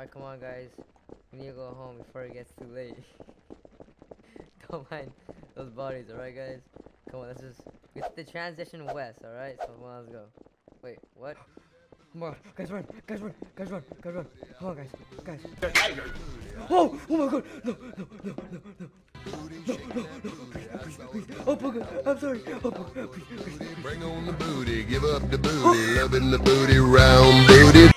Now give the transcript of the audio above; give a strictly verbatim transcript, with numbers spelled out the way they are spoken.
Alright, come on, guys. We need to go home before it gets too late. Don't mind those bodies, alright, guys? Come on, let's just get the transition west, alright? So, come on, let's go. Wait, what? Come on, guys, run! Guys, run! Guys, run! Guys, run! Come on, guys, guys. Oh! Oh my god! No! No! No! No! No! No! No! No! Please! Please! Oh, Obunga! I'm sorry! Obunga! Please! Please! Bring on the booty, give up the booty, loving the booty, round booty.